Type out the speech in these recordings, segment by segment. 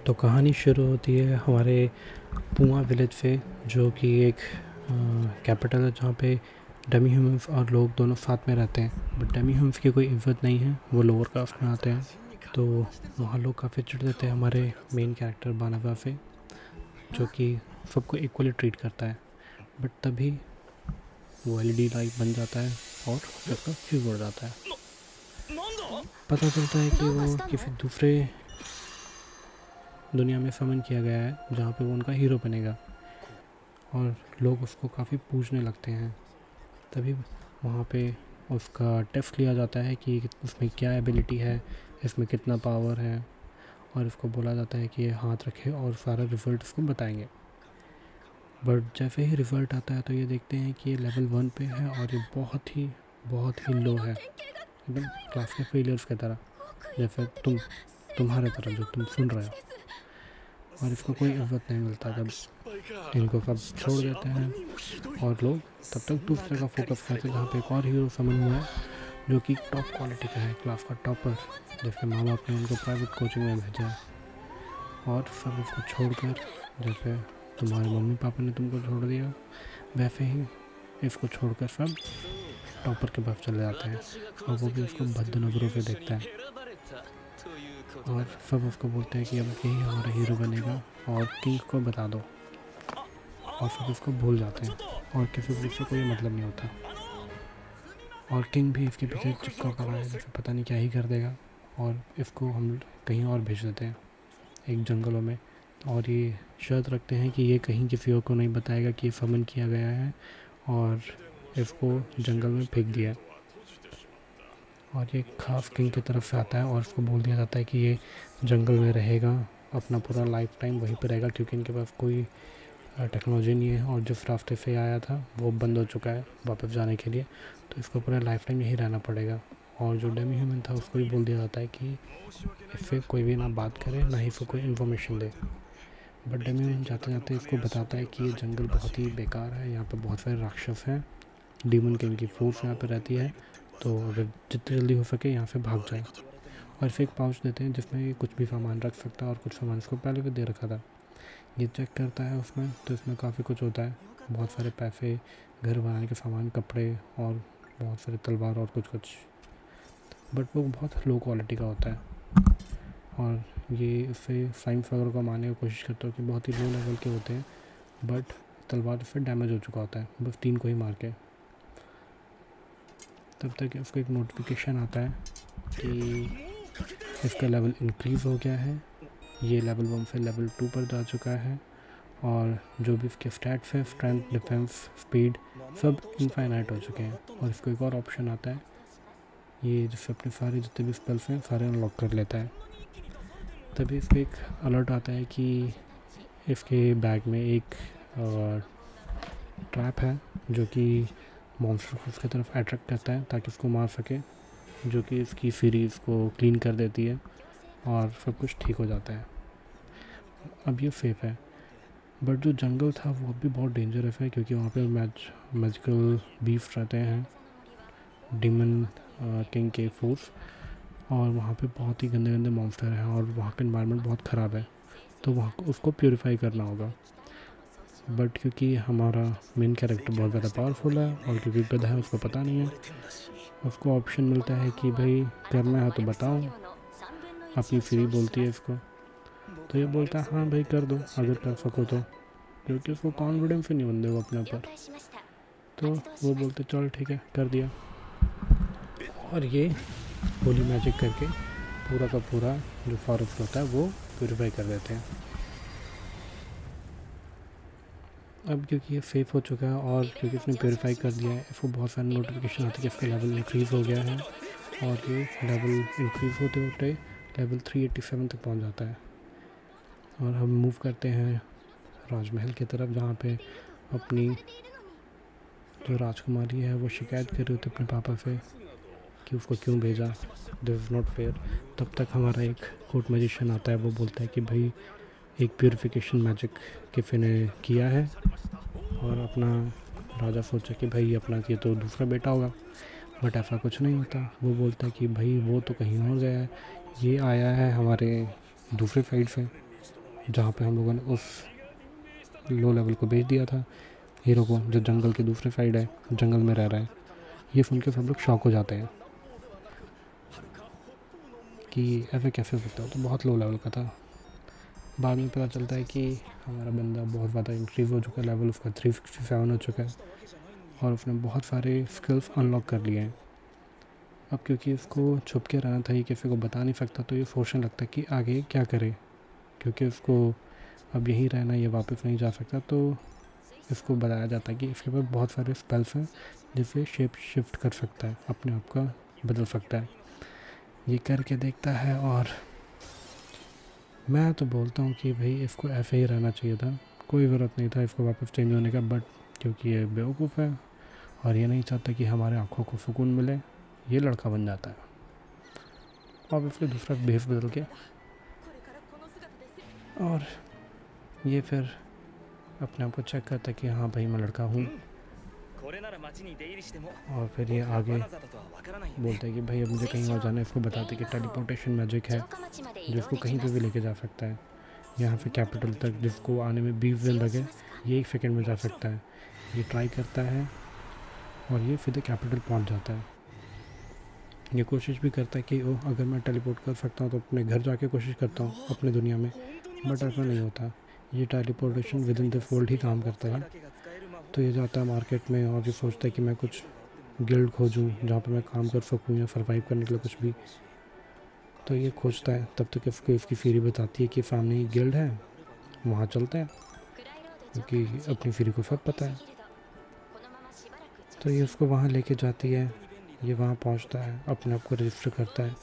तो कहानी शुरू होती है हमारे पुआ विलेज से, जो कि एक कैपिटल है जहाँ पे डेमी ह्यूमंस और लोग दोनों साथ में रहते हैं। बट डेमी ह्यूमंस की कोई इज्जत नहीं है, वो लोअर कास्ट में आते हैं। तो वहाँ लोग काफ़ी चिढ़ देते हैं हमारे मेन कैरेक्टर बानावा से, जो कि सबको इक्वली ट्रीट करता है। बट तभी वो एलईडी लाइट बन जाता है और उसका फ्यूज उड़ जाता है। पता चलता है कि वो किसी दूसरे दुनिया में समन किया गया है जहाँ पे वो उनका हीरो बनेगा, और लोग उसको काफ़ी पूछने लगते हैं। तभी वहाँ पे उसका टेस्ट लिया जाता है कि उसमें क्या एबिलिटी है, इसमें कितना पावर है, और इसको बोला जाता है कि ये हाथ रखे और सारा रिज़ल्ट उसको बताएंगे। बट जैसे ही रिज़ल्ट आता है तो ये देखते हैं कि ये लेवल 1 पे है और ये बहुत ही लो है, एकदम क्लास के फेलियर्स की तरह, जैसे तुम्हारे तरह जो तुम सुन रहे हो। और इसको कोई इज्जत नहीं मिलता जब इनको सब छोड़ देते हैं, और लोग तब तक दूसरे का फोकस करते हैं जहाँ पे एक और हीरो समन हुआ है जो कि टॉप क्वालिटी का है, क्लास का टॉपर, जिसके माँ बाप ने उनको प्राइवेट कोचिंग में भेजा है। और सब इसको छोड़कर, जैसे तुम्हारे मम्मी पापा ने तुमको छोड़ दिया, वैसे ही इसको छोड़कर सब टॉपर के पास चले जाते हैं, और वो भी उसको भद्द नजरों से देखता है। और सब उसको बोलते हैं कि अब यही हमारा हीरो बनेगा और किंग को बता दो, और सब उसको भूल जाते हैं और किसी को इससे कोई मतलब नहीं होता। और किंग भी इसके पीछे चिपका पड़ा है, जैसे पता नहीं क्या ही कर देगा, और इसको हम कहीं और भेज देते हैं, एक जंगलों में। और ये शर्त रखते हैं कि ये कहीं किसी और को नहीं बताएगा कि समन किया गया है, और इसको जंगल में फेंक दिया। और ये खास किंग की तरफ से आता है और उसको बोल दिया जाता है कि ये जंगल में रहेगा, अपना पूरा लाइफ टाइम वहीं पर रहेगा, क्योंकि इनके पास कोई टेक्नोलॉजी नहीं है, और जिस रास्ते से आया था वो बंद हो चुका है वापस जाने के लिए, तो इसको पूरा लाइफ टाइम यहीं रहना पड़ेगा। और जो डेमी ह्यूमन था उसको भी बोल दिया जाता है कि इससे कोई भी ना बात करे, ना ही इसको कोई इन्फॉर्मेशन दे। बट डेमी ह्यूमन जाते जाते इसको बताता है कि ये जंगल बहुत ही बेकार है, यहाँ पर बहुत सारे राक्षस हैं, डीमन किंग की फोर्स यहाँ पर रहती है, तो अगर जितनी जल्दी हो सके यहाँ से भाग जाए। और फिर एक पाउच देते हैं जिसमें कुछ भी सामान रख सकता है, और कुछ सामान इसको पहले भी दे रखा था। ये चेक करता है उसमें, तो इसमें काफ़ी कुछ होता है, बहुत सारे पैसे, घर बनाने के सामान, कपड़े, और बहुत सारे तलवार और कुछ। बट वो बहुत लो क्वालिटी का होता है, और ये इससे साइंस वगैरह को मारने की कोशिश करता है कि बहुत ही लो लेवल के होते हैं, बट तलवार से डैमेज हो चुका होता है बस 3 को ही मार के। तब तक उसको एक नोटिफिकेशन आता है कि इसका लेवल इंक्रीज़ हो गया है, ये लेवल 1 से लेवल 2 पर जा चुका है, और जो भी इसके स्टैट्स है, स्ट्रेंथ, डिफेंस, स्पीड, सब इनफाइनाइट हो चुके हैं। और इसको एक और ऑप्शन आता है, ये जिससे अपने सारे जितने भी स्पेल्स हैं सारे अनलॉक कर लेता है। तभी इसको एक अलर्ट आता है कि इसके बैग में एक ट्रैप है जो कि मॉन्स्टर को उसकी तरफ अट्रैक्ट करता है ताकि उसको मार सके, जो कि इसकी सीरीज़ को क्लीन कर देती है, और सब कुछ ठीक हो जाता है। अब ये सेफ है। बट जो जंगल था वो भी बहुत डेंजरस है, क्योंकि वहाँ पे मैजिकल बीफ रहते हैं, डीमन किंग के फोर्स, और वहाँ पे बहुत ही गंदे गंदे मॉन्स्टर हैं, और वहाँ का एनवायरनमेंट बहुत ख़राब है, तो वहाँ को उसको प्योरीफाई करना होगा। बट क्योंकि हमारा मेन कैरेक्टर बहुत ज़्यादा पावरफुल है, और क्योंकि गधा है उसको पता नहीं है, उसको ऑप्शन मिलता है कि भाई करना है तो बताओ, अपनी फ्री बोलती है इसको, तो ये बोलता है हाँ भाई कर दो अगर कर सको तो, क्योंकि उसको कॉन्फिडेंस ही नहीं बनते वो अपने ऊपर। तो वो बोलते चल ठीक है कर दिया, और ये होली मैजिक करके पूरा का पूरा जो फॉरेस्ट होता है वो प्योरीफाई कर देते हैं। अब क्योंकि ये सेफ हो चुका है, और क्योंकि इसने प्योरीफाई कर दिया है, इसको बहुत सारे नोटिफिकेशन आती है कि इसका लेवल इंक्रीज़ हो गया है, और ये लेवल इंक्रीज़ होते होते लेवल 387 तक पहुंच जाता है। और हम मूव करते हैं राजमहल की तरफ, जहाँ पे अपनी जो राजकुमारी है वो शिकायत कर रही होती है अपने पापा से कि उसको क्यों भेजा, दिस इज़ नॉट फेयर। तब तक हमारा एक कोर्ट मैजिशियन आता है, वो बोलता है कि भाई एक प्योरीफिकेशन मैजिक किसी ने किया है, और अपना राजा सोचा कि भाई अपना ये तो दूसरा बेटा होगा, बट ऐसा कुछ नहीं होता। वो बोलता है कि भाई वो तो कहीं और गया है, ये आया है हमारे दूसरे साइड से, जहाँ पे हम लोगों ने उस लो लेवल को बेच दिया था हीरो को, जो जंगल के दूसरे साइड है, जंगल में रह रहा है। ये सुन के सब लोग शॉक हो जाते हैं कि ऐसे कैसे हो सकता है, तो बहुत लो लेवल का था। बाद में पता चलता है कि हमारा बंदा बहुत ज़्यादा इंक्रीज़ हो चुका है, लेवल उसका 367 हो चुका है और उसने बहुत सारे स्किल्स अनलॉक कर लिए हैं। अब क्योंकि उसको छुप के रहना था, ये किसी को बता नहीं सकता, तो ये सोचने लगता है कि आगे क्या करे, क्योंकि उसको अब यहीं रहना, ये वापस नहीं जा सकता। तो इसको बताया जाता है कि इसके पास बहुत सारे स्पेल्स हैं जिससे शेप शिफ्ट कर सकता है, अपने आप का बदल सकता है। ये करके देखता है और मैं तो बोलता हूँ कि भाई इसको ऐसे ही रहना चाहिए था, कोई ज़रूरत नहीं था इसको वापस चेंज होने का। बट क्योंकि ये बेवकूफ़ है और ये नहीं चाहता कि हमारे आँखों को सुकून मिले, ये लड़का बन जाता है और इसके दूसरा भेस बदल के, और ये फिर अपने आप को चेक करता है कि हाँ भाई मैं लड़का हूँ। और फिर ये आगे बोलता है कि भाई अब मुझे कहीं और जाना है। इसको बताते कि टेलीपोर्टेशन मैजिक है जो इसको कहीं पे भी लेके जा सकता है, यहाँ से कैपिटल तक, जिसको आने में 20 दिन लगे ये 1 सेकंड में जा सकता है। ये ट्राई करता है और ये सीधे कैपिटल पहुँच जाता है। ये कोशिश भी करता है कि ओ अगर मैं टेलीपोर्ट कर सकता हूँ तो अपने घर जाके कोशिश करता हूँ अपने दुनिया में, बट ऐसा नहीं होता। ये teleportation within this world ही काम करता है। तो ये जाता है मार्केट में और ये सोचता है कि मैं कुछ गिल्ड खोजूं जहाँ पर मैं काम कर सकूँ या सर्वाइव करने के लिए कुछ भी। तो ये खोजता है, तब तक इसको इसकी फेरी बताती है कि सामने ही गिल्ड है, वहाँ चलते हैं, क्योंकि अपनी फेरी को सब पता है। तो ये उसको वहाँ लेके जाती है। ये वहाँ पहुँचता है, अपने आप को रजिस्टर करता है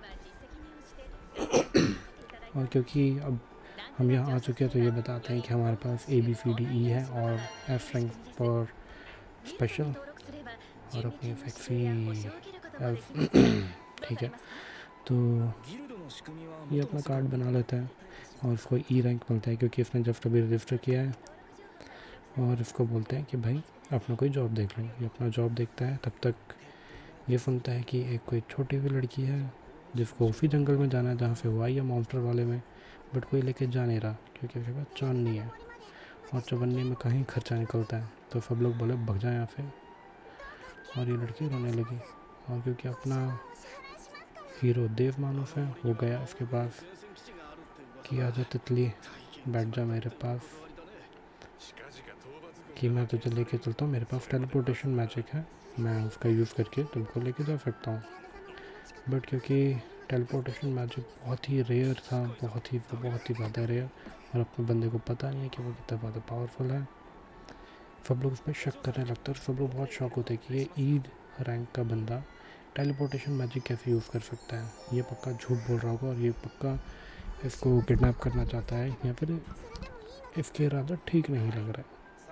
और क्योंकि अब हम यहाँ आ चुके हैं तो ये बताते हैं कि हमारे पास ABCDE है और F रैंक फॉर स्पेशल और अपनी सेक्सी ठीक है। तो ये अपना कार्ड बना लेता है और उसको E रैंक मिलता है क्योंकि इसने जस्ट अभी रजिस्टर किया है। और इसको बोलते हैं कि भाई अपना कोई जॉब देख लो। ये अपना जॉब देखता है, तब तक ये सुनता है कि एक कोई छोटी हुई लड़की है जिसको उसी जंगल में जाना है जहाँ से वो आई है, मॉन्स्टर वाले में, बट कोई लेके जा नहीं रहा क्योंकि उसके पास चांद नहीं है और चवन्ने में कहीं खर्चा निकलता है। तो सब लोग बोले भग जाए यहाँ से, और ये लड़की रोने लगी। और क्योंकि अपना हीरो देव मानुस है, वो गया इसके पास कि आजा तितली बैठ जा मेरे पास, कि मैं तुझे लेके चलता हूँ, मेरे पास टेलीपोर्टेशन मैजिक है, मैं उसका यूज़ करके तुमको लेके जा सकता हूँ। बट क्योंकि टेलीपोर्टेशन मैजिक बहुत ही रेयर था, बहुत ही ज़्यादा रेयर, और अपने बंदे को पता नहीं है कि वो कितना ज़्यादा पावरफुल है, सब लोग उस पर शक करने लगते हैं। सब लोग बहुत शौक होते हैं कि ये E रैंक का बंदा टेलीपोर्टेशन मैजिक कैसे यूज़ कर सकता है, ये पक्का झूठ बोल रहा होगा और ये पक्का इसको किडनैप करना चाहता है या फिर इसके इरादा ठीक नहीं लग रहा है।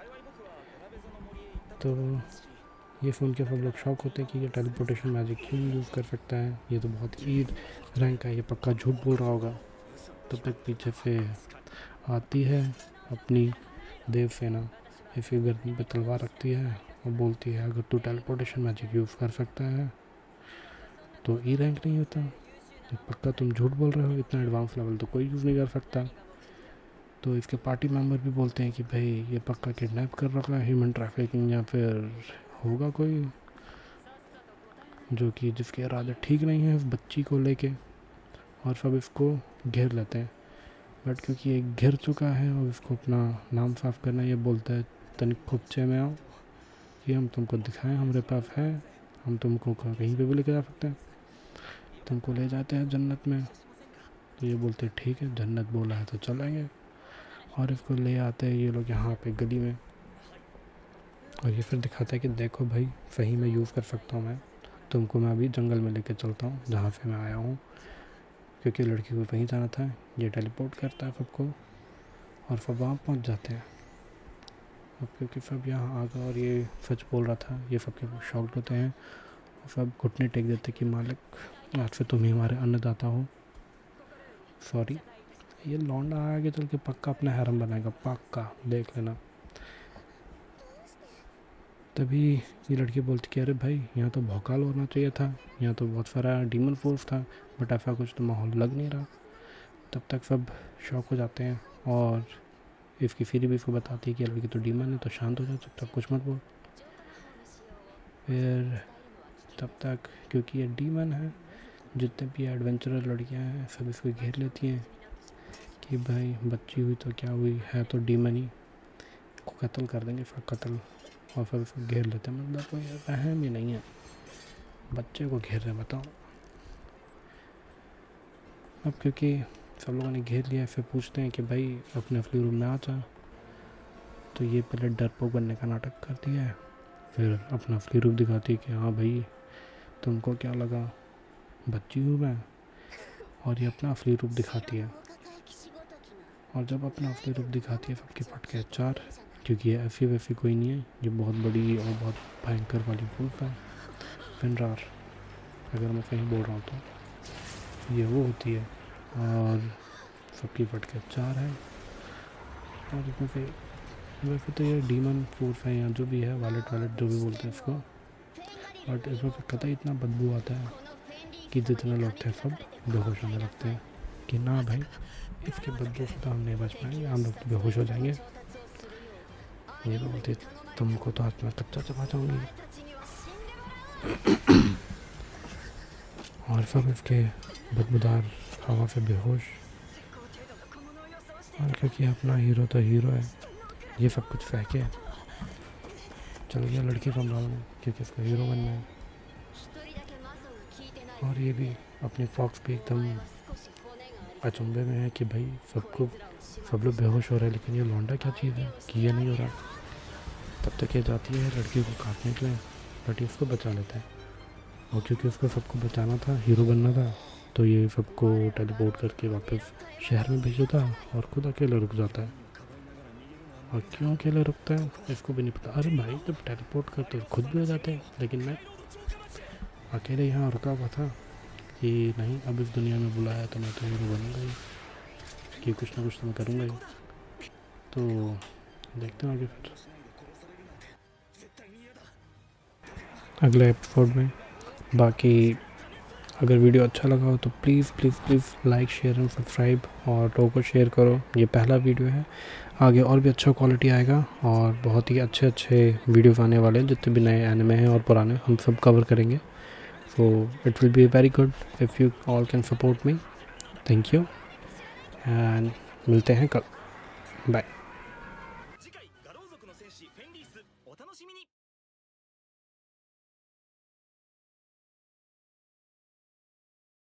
तो ये सुन के सब लोग शौक होते हैं कि ये टेलीपोर्टेशन मैजिक क्यों यूज़ कर सकता है, ये तो बहुत E रैंक का, ये पक्का झूठ बोल रहा होगा। तब तक पीछे से आती है अपनी देव सेना, इसकी गर्दन पे तलवार रखती है और बोलती है अगर तू टेलीपोर्टेशन मैजिक यूज़ कर सकता है तो E रैंक नहीं होता, तो पक्का तुम झूठ बोल रहे हो, इतना एडवांस लेवल तो कोई यूज़ नहीं कर सकता। तो इसके पार्टी मेंबर भी बोलते हैं कि भाई ये पक्का किडनैप कर रखा है, ह्यूमन ट्रैफिकिंग या फिर होगा कोई जो कि जिसके इरादे ठीक नहीं है उस बच्ची को लेके, और सब इसको घेर लेते हैं। बट क्योंकि ये घिर चुका है और इसको अपना नाम साफ करना, ये बोलता है तनिक खुपचे में आओ कि हम तुमको दिखाएं हमारे पास है, हम तुमको कहीं पे भी लेके जा सकते हैं, तुमको ले जाते हैं जन्नत में। तो ये बोलते ठीक है, जन्नत बोला है तो चलेंगे, और इसको ले आते हैं ये लोग यहाँ पे गली में। और ये फिर दिखाता है कि देखो भाई सही में यूज़ कर सकता हूँ मैं, तुमको मैं अभी जंगल में लेके चलता हूँ जहाँ से मैं आया हूँ, क्योंकि लड़की को कहीं जाना था। ये टेलीपोर्ट करता है सबको और सब वहाँ पहुँच जाते हैं। अब क्योंकि सब यहाँ आ गए और ये सच बोल रहा था, ये सबके शॉक्ड होते हैं और सब घुटने टेक देते कि मालिक आज से तुम ही हमारे अन्नदाता हो, सॉरी। ये लौंडा आगे चल के पक्का अपना हैरम बनाएगा, पक्का देख लेना। तभी ये लड़की बोलती कि अरे भाई यहाँ तो भौकाल होना चाहिए था, यहाँ तो बहुत सारा डीमन फोर्स था, बट ऐसा कुछ तो माहौल लग नहीं रहा। तब तक सब शौक हो जाते हैं और इसकी फिर भी इसको बताती है कि लड़की तो डीमन है, तो शांत हो जा, चुपचाप कुछ मत बोल। फिर तब तक क्योंकि ये डीमन है, जितने भी एडवेंचरर लड़कियां हैं सब इसको घेर लेती हैं कि भाई बच्ची हुई तो क्या हुई, है तो डीमन ही, को कत्ल कर देंगे, फिर कत्ल, और फिर उसको घेर लेते हैं। मतलब कोई रहम ही नहीं है, बच्चे को घेर रहे हैं, बताओ। अब क्योंकि सब लोगों ने घेर लिया, फिर पूछते हैं कि भाई अपने फ्ली रूम में आ जा। तो ये पहले डरपोक बनने का नाटक करती है, फिर अपना फ्ली रूप दिखाती है कि हाँ भाई तुमको क्या लगा, बच्ची हूँ मैं। और ये अपना फ्ली रूप दिखाती है, और जब अपना फ्ली रूप दिखाती है सबकी फट के चार, क्योंकि ये ऐसी वैसी कोई नहीं है, ये बहुत बड़ी और बहुत भयंकर वाली वुल्फ है, फिनरार अगर मैं कहीं बोल रहा हूँ तो ये वो होती है। और सबकी फट के चार है, और इसमें से वैसे तो ये डीमन फोर्स है या जो भी है, वालेट जो भी बोलते हैं इसको, बट इसमें से कतई इतना बदबू आता है कि जितने लोग थे सब बेहोश होने लगते हैं कि ना भाई इसके बदबू से तो हम नहीं बच पाएंगे, हम लोग तो बेहोश हो जाएंगे। ये तो बोलते तुमको तो आज मैं कच्चा चबा जाऊँगी। और सब इसके बदबूदार हवा से बेहोश, और क्योंकि अपना हीरो तो हीरो है, ये सब कुछ फेंके चल गया लड़की संभालने क्योंकि उसका हीरो बनना है। और ये भी अपनी फॉक्स भी एकदम अचंभे में है कि भाई सब लोग बेहोश हो रहे हैं, लेकिन ये लौंडा क्या चीज़ है कि ये नहीं हो रहा। तब तक ये जाती है लड़की को काटने के लिए, बट उसको बचा लेता है, और क्योंकि उसको सबको बचाना था, हीरो बनना था, तो ये सबको टेलीपोर्ट करके वापस शहर में भेज देता है और खुद अकेले रुक जाता है। और क्यों अकेले रुकता है इसको भी नहीं पता। अरे भाई जब टेलीपोर्ट करते तो खुद भी हो जाते हैं, लेकिन मैं अकेले यहाँ रुका हुआ था कि नहीं, अब इस दुनिया में बुलाया तो मैं तो हीरो बनूंगा ही, कि कुछ ना कुछ तो मैं करूँगा ही। तो देखते हैं आगे फिर अगले एपिसोड में। बाकी अगर वीडियो अच्छा लगा हो तो please please please like share and subscribe, और लोगों को शेयर करो। ये पहला वीडियो है, आगे और भी अच्छा क्वालिटी आएगा, और बहुत ही अच्छे वीडियोस आने वाले हैं, जितने भी नए एनिमे हैं और पुराने हम सब कवर करेंगे। So it will be very good if you all can support me. Thank you and मिलते हैं कल, बाय।